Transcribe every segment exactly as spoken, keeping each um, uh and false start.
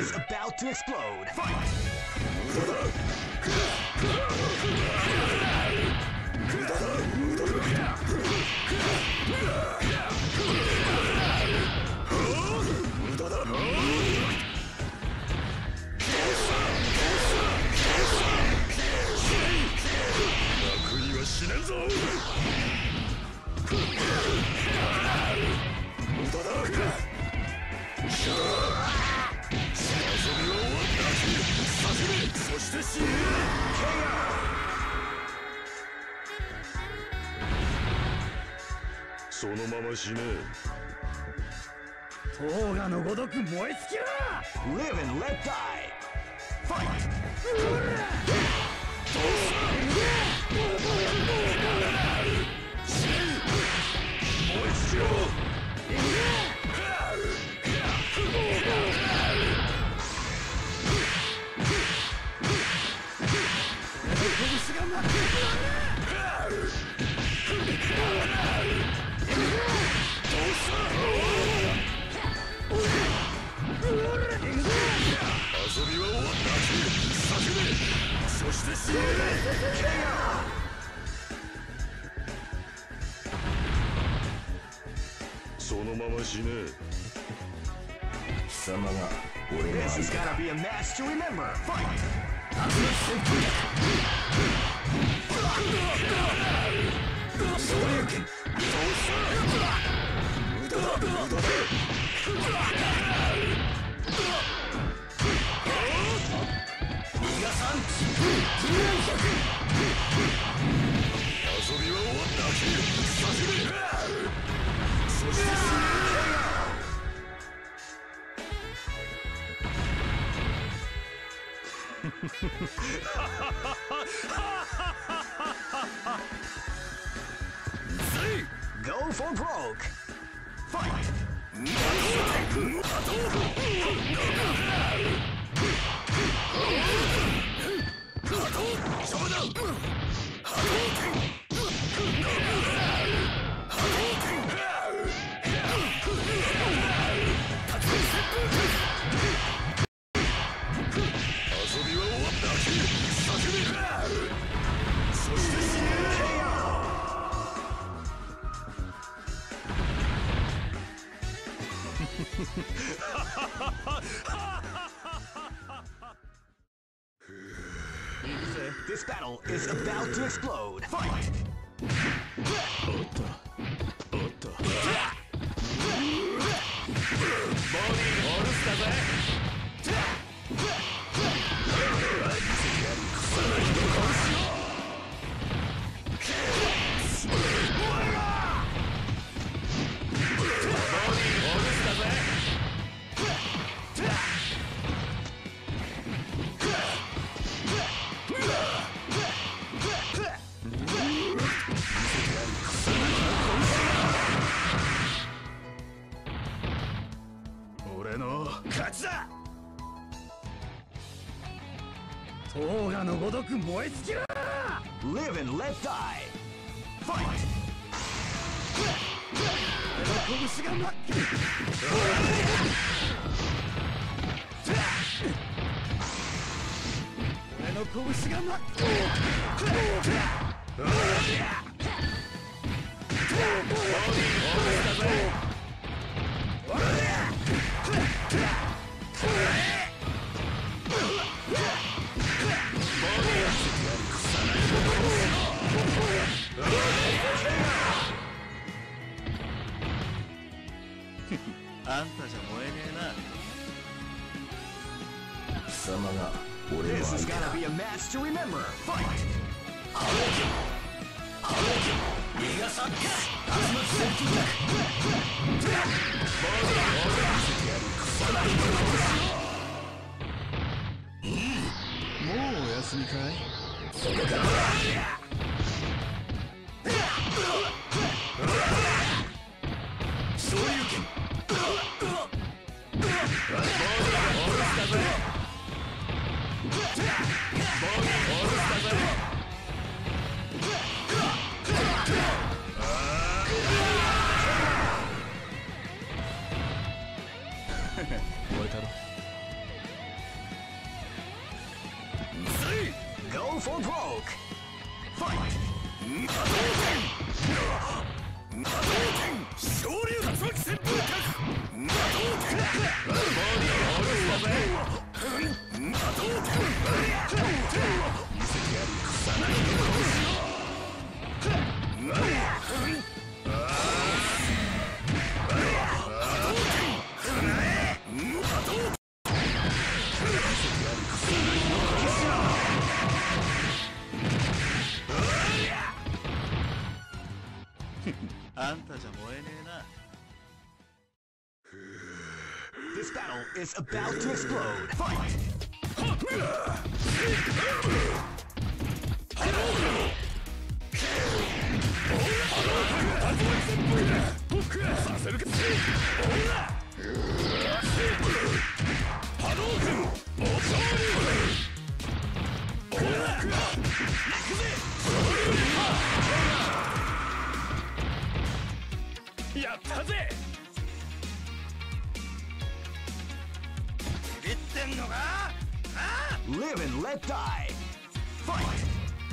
is about to explode. Fight! そのまま死ね。 塔がのごとく燃え尽きろ。 Live and let die. Fight! 燃え尽きろ。遊びは終わった。叫べ。そして死ね。そのまま死ね。 貴様が俺の This is gonna be a match to remember. Fight! 遊びは終わった。叫べ。そして死ね。 Go for broke. Fight! 遊びは終わった。叫べ。そして死ね。 This battle is about to explode. Fight! おっとおっと。ボディーオールスだぜ。俺の勝ちだ。 塔がのごとく燃え尽きろ。 Live and let die. Fight! 拳が待ってる。俺の拳が待ってる。 あんたじゃ燃えねえな。 貴様が俺の This is 相手 gonna だ。 be a match to remember. Fight! 逃がさんか。竜巻旋風だ。 もうお休みかい。 そこから昇竜拳。 燃えたろ。 あんたじゃ燃えねえな。 This battle is about to explode. Fight! Live and let die. Fight!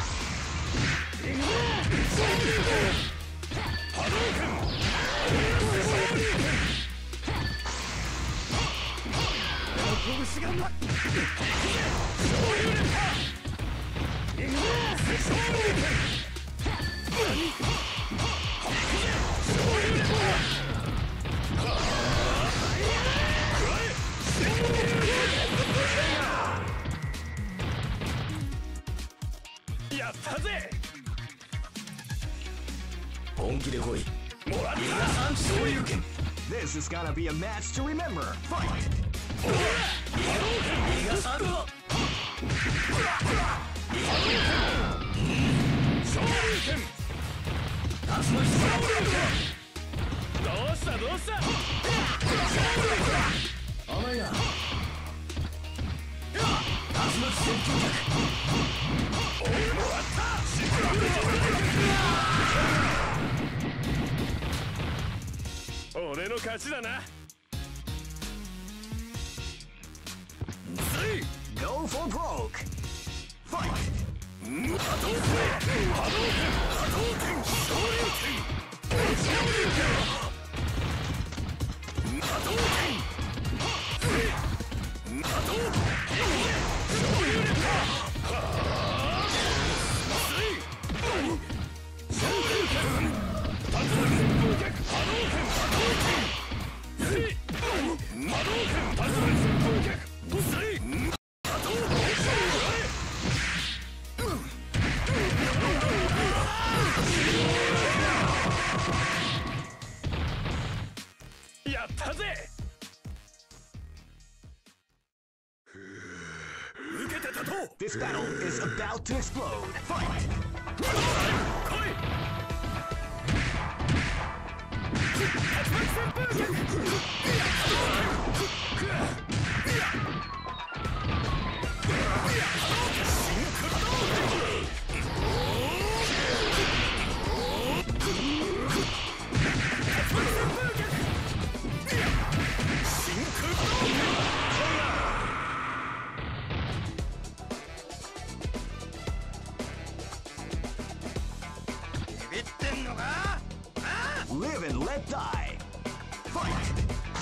This is gonna be a match to remember. Fight! Go for broke. Fight! This battle is about to explode. Fight! Live and let die. Fight!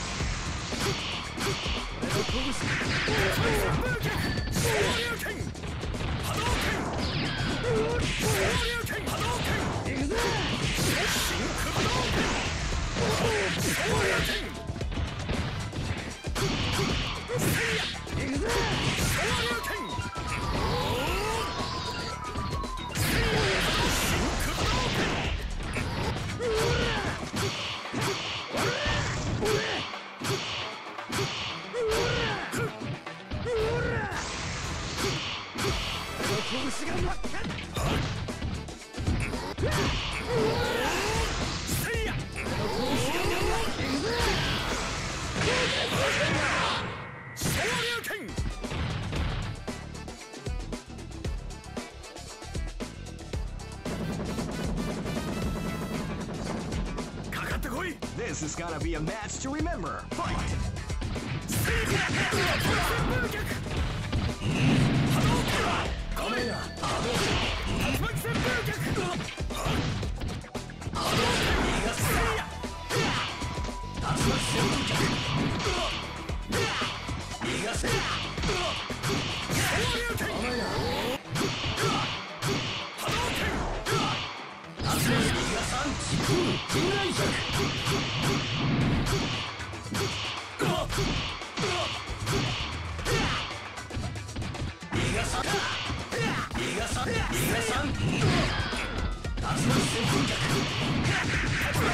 This is gonna be a match to remember. Fight! Iori!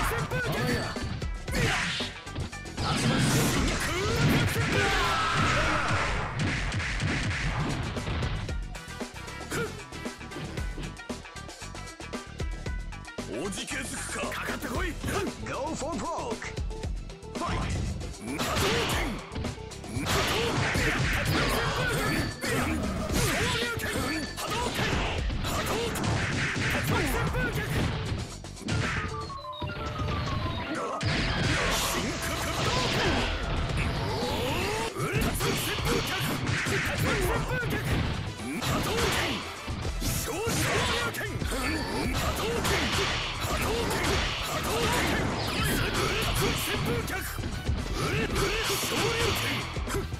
おじけづくか。かかってこい。 Go for broke. Fight. 波動拳。波動拳。